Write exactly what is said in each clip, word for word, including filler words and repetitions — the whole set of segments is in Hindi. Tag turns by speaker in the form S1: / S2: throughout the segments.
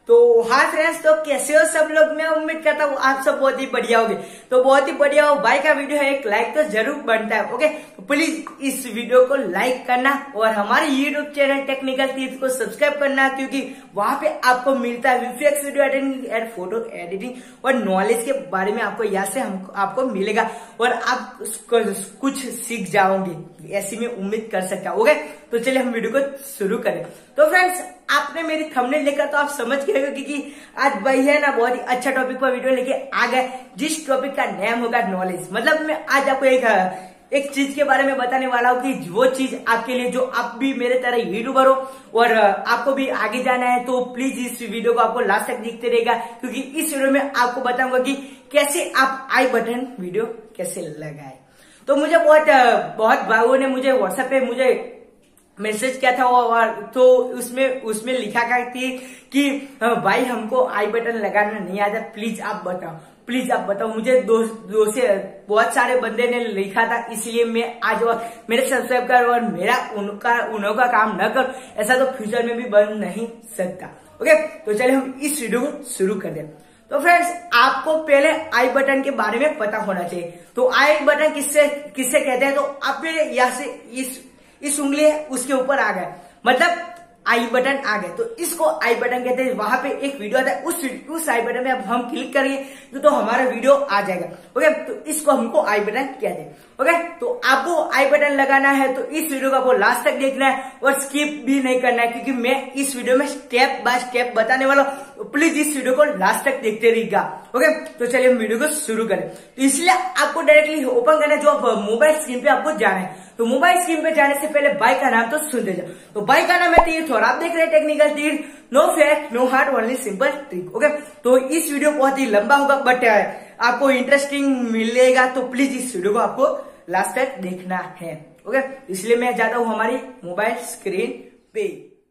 S1: तो हाँ फ्रेंड्स, तो कैसे हो सब लोग। मैं उम्मीद करता हूँ आप सब बहुत ही बढ़िया होगे। तो बहुत ही बढ़िया हो भाई का वीडियो है, एक लाइक तो जरूर बनता है। ओके, तो प्लीज इस वीडियो को लाइक करना और हमारे यूट्यूब चैनल टेक्निकल तीर्थ को सब्सक्राइब करना, क्योंकि वहां पे आपको मिलता है VFX video editing and photo editing और नॉलेज के बारे में आपको यहाँ से हम आपको मिलेगा और आप कुछ सीख जाओगे, ऐसी मैं उम्मीद कर सकता हूँ। ओके, तो चलिए हम वीडियो को शुरू करें। तो फ्रेंड्स, आपने मेरी थंबनेल देखा तो आप समझ गए हो कि आज भाई है ना बहुत ही अच्छा टॉपिक पर वीडियो लेके आ गए, जिस टॉपिक का नाम होगा नॉलेज। मतलब मैं आज आपको एक एक चीज के बारे में बताने वाला हूँ कि वो चीज आपके लिए, जो आप भी मेरे तरह यूट्यूबर हो और आपको भी आगे जाना है, तो प्लीज इस वीडियो को आपको लास्ट तक देखते रहेगा, क्योंकि इस वीडियो में आपको बताऊंगा कि कैसे आप आई बटन वीडियो कैसे लगाए। तो मुझे बहुत बहुत भाइयों ने मुझे व्हाट्सएप पे मुझे मैसेज किया था और तो उसमें उसमें लिखा गया थी कि भाई हमको आई बटन लगाना नहीं आता, प्लीज आप बताओ, प्लीज आप बताओ। मुझे दो, दो से बहुत सारे बंदे ने लिखा था, इसलिए मैं आज मेरे सब्सक्राइब कर और मेरा उनका उनका काम न कर, ऐसा तो फ्यूचर में भी बन नहीं सकता। ओके, तो चलिए हम इस वीडियो को शुरू कर दें। तो फ्रेंड्स, आपको पहले आई बटन के बारे में पता होना चाहिए। तो आई बटन किससे किससे कहते हैं, तो आप मेरे यहाँ से इस इस उंगली है उसके ऊपर आ गए, मतलब आई बटन आ गए, तो इसको आई बटन कहते हैं। वहां पे एक वीडियो आता है, उस उस आई बटन में अब हम क्लिक करेंगे तो, तो हमारा वीडियो आ जाएगा। ओके, तो इसको हमको आई बटन कहते हैं। ओके, तो आपको आई बटन लगाना है तो इस वीडियो को आपको लास्ट तक देखना है और स्किप भी नहीं करना है, क्योंकि मैं इस वीडियो में स्टेप बाय स्टेप बताने वाला हूँ। तो प्लीज इस वीडियो को लास्ट तक देखते रहिएगा। ओके, तो चलिए हम वीडियो को शुरू करें। तो इसलिए आपको डायरेक्टली ओपन करना है, जो मोबाइल स्क्रीन पे आपको जाना है। तो मोबाइल स्क्रीन पे जाने से पहले बाइक का नाम तो सुन दे जाओ। तो बाइक का नाम है तीर्थ और आप देख रहे हैं technical Tirth. No fake no hard, only simple trick. Okay, तो इस वीडियो बहुत ही लंबा होगा बट आपको इंटरेस्टिंग मिलेगा, तो प्लीज इस वीडियो को आपको लास्ट तक देखना है। ओके, इसलिए मैं जाता हूँ हमारी मोबाइल स्क्रीन पे।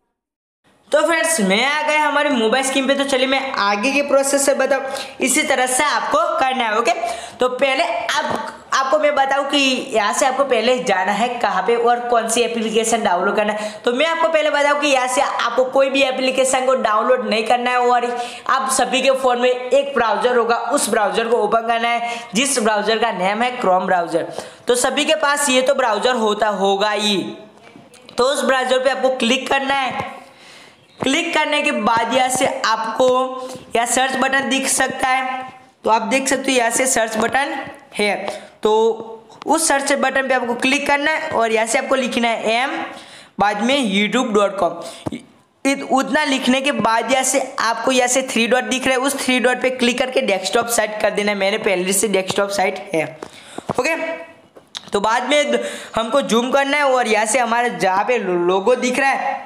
S1: तो फ्रेंड्स, मैं आ गया हमारे मोबाइल स्क्रीन पे। तो चलिए मैं आगे के प्रोसेस से बताऊं, इसी तरह से आपको करना है। ओके, तो पहले आप आपको मैं बताऊं कि यहाँ से आपको पहले जाना है कहाँ पे और कौन सी एप्लीकेशन डाउनलोड करना है। तो मैं आपको पहले बताऊं कि यहाँ से आपको कोई भी एप्लीकेशन को डाउनलोड नहीं करना है और आप सभी के फोन में एक ब्राउजर होगा, उस ब्राउजर को ओपन करना है, जिस ब्राउजर का नाम है क्रोम ब्राउजर। तो सभी के पास ये तो ब्राउजर होता होगा ही, तो उस ब्राउजर पे आपको क्लिक करना है। क्लिक करने के बाद यहाँ से आपको यहाँ सर्च बटन दिख सकता है, तो आप देख सकते हो यहाँ से सर्च बटन है। तो उस सर्च बटन पे आपको क्लिक करना है और यहाँ से आपको लिखना है एम बाद में यूट्यूब डॉट कॉम। उतना लिखने के बाद यहाँ से आपको यहाँ से थ्री डॉट दिख रहा है, उस थ्री डॉट पे क्लिक करके डेस्कटॉप साइट कर देना है। मेरे पहले से डेस्कटॉप साइट है। ओके, तो बाद में हमको जूम करना है और यहाँ से हमारे जहाँ पे लोगो दिख रहा है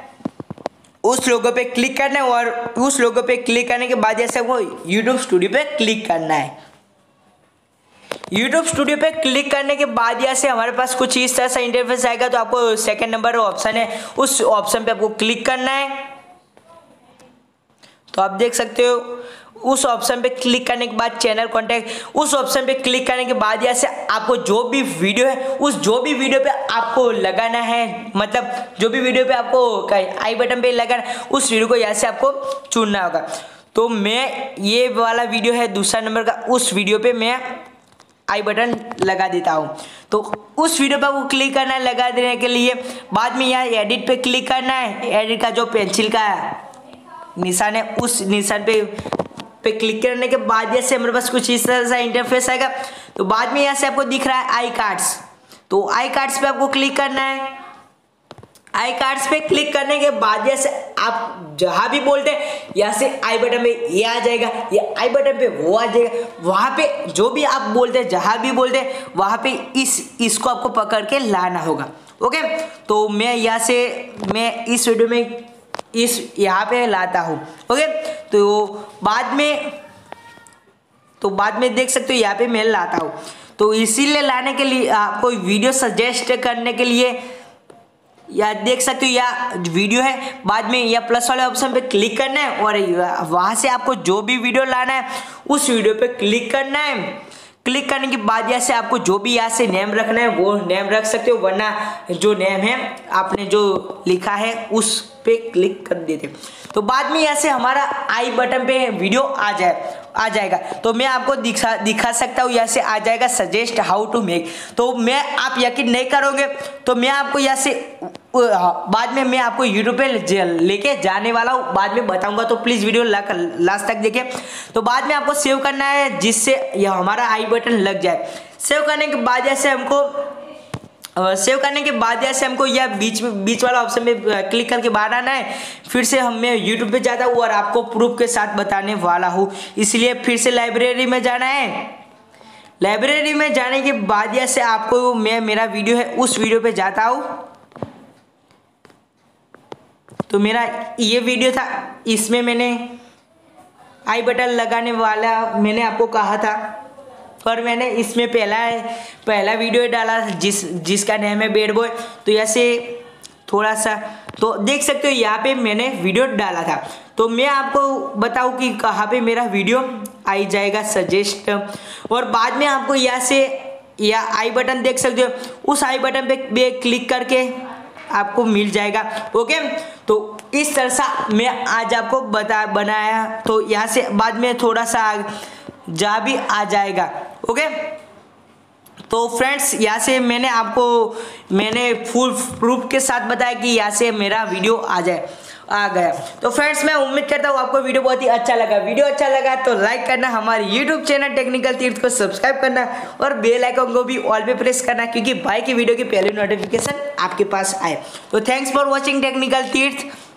S1: उस लोगो पे क्लिक करना है और उस लोगो पे क्लिक करने के बाद जैसे वो यूट्यूब स्टूडियो पे क्लिक करना है। यूट्यूब स्टूडियो पे क्लिक करने के बाद यहाँ से हमारे पास कुछ इस तरह सा इंटरफेस आएगा। तो आपको सेकंड नंबर ऑप्शन है, उस ऑप्शन पे आपको क्लिक करना है। तो आप देख सकते हो उस ऑप्शन पे क्लिक करने के बाद चैनल कॉन्टैक्ट, उस ऑप्शन पे क्लिक करने के बाद यहाँ से आपको जो भी वीडियो है, उस जो भी वीडियो पे आपको लगाना है, मतलब जो भी वीडियो पे आपको आई बटन पे लगाना है, उस वीडियो को यहाँ से आपको चुनना होगा। तो मैं ये वाला वीडियो है दूसरा नंबर का, उस वीडियो पे मैं आई बटन लगा देता हूँ। तो उस वीडियो पे आपको क्लिक करना है लगा देने के लिए। बाद में यहाँ एडिट पे क्लिक करना है, एडिट का जो पेंसिल का निशान है उस निशान पे पे क्लिक करने के बाद जैसे हमारे पास कुछ इस तरह सा इंटरफेस आएगा। तो बाद में यहाँ से आपको दिख रहा है आई कार्ड्स, तो आई कार्ड्स पे आपको क्लिक करना है। आई कार्ड्स पे क्लिक करने के बाद जैसे आप जहां भी बोलते हैं यहाँ से आई बटन पे ये आ जाएगा, ये आई बटन पे वो आ जाएगा। वहां पे जो भी आप बोलते हैं, जहां भी बोलते हैं वहां पे इस इसको आपको पकड़ के लाना होगा। ओके, तो मैं यहाँ से मैं इस वीडियो में इस यहाँ पे लाता हूँ। ओके, तो बाद में तो बाद में देख सकते हो यहाँ पे मैं लाता हूँ। तो इसीलिए लाने के लिए आपको वीडियो सजेस्ट करने के लिए या देख सकते हो या वीडियो है, बाद में या प्लस वाले ऑप्शन पे क्लिक करना है और वहां से आपको जो भी वीडियो लाना है उस वीडियो पे क्लिक करना है। क्लिक करने के बाद यहाँ से आपको जो भी यहाँ से नेम रखना है वो नेम रख सकते हो, वरना जो नेम है आपने जो लिखा है उस पे क्लिक कर देते। तो बाद में यहाँ से हमारा आई बटन पे वीडियो आ जाए आ जाएगा। तो मैं आपको दिखा दिखा सकता हूँ, यहाँ से आ जाएगा सजेस्ट हाउ टू मेक। तो मैं आप यकीन नहीं करोगे तो मैं आपको यहाँ से बाद में मैं आपको यूट्यूब पे लेके जाने वाला हूँ, बाद में बताऊंगा। तो प्लीज वीडियो लास्ट तक देखें। तो बाद में आपको सेव करना है जिससे यह हमारा आई बटन लग जाए। सेव करने के बाद जैसे हमको सेव uh, करने के बाद जैसे हमको यह बीच में बीच वाला ऑप्शन में क्लिक करके बाहर आना है। फिर से हम मैं यूट्यूब पे जाता हूँ और आपको प्रूफ के साथ बताने वाला हूँ, इसलिए फिर से लाइब्रेरी में जाना है। लाइब्रेरी में जाने के बाद जैसे आपको मैं मेरा वीडियो है उस वीडियो पे जाता हूँ। तो मेरा ये वीडियो था, इसमें मैंने आई बटन लगाने वाला मैंने आपको कहा था और मैंने इसमें पहला पहला वीडियो डाला जिस जिसका नेम है बैड बॉय। तो ऐसे थोड़ा सा तो देख सकते हो यहाँ पे मैंने वीडियो डाला था। तो मैं आपको बताऊँ कि कहाँ पे मेरा वीडियो आई जाएगा सजेस्ट, और बाद में आपको यहाँ से या आई बटन देख सकते हो, उस आई बटन पे, पे क्लिक करके आपको मिल जाएगा। ओके, तो इस तरह से मैं आज आपको बता बनाया। तो यहाँ से बाद में थोड़ा सा जा भी आ जाएगा। ओके, तो फ्रेंड्स यहाँ से मैंने आपको मैंने फुल प्रूफ के साथ बताया कि यहाँ से मेरा वीडियो आ जाए आ गया। तो फ्रेंड्स मैं उम्मीद करता हूँ आपको वीडियो बहुत ही अच्छा लगा। वीडियो अच्छा लगा तो लाइक करना, हमारे यूट्यूब चैनल टेक्निकल तीर्थ को सब्सक्राइब करना और बेल आइकन को भी ऑल पे प्रेस करना, क्योंकि भाई की वीडियो की पहली नोटिफिकेशन आपके पास आए। तो थैंक्स फॉर वॉचिंग टेक्निकल तीर्थ।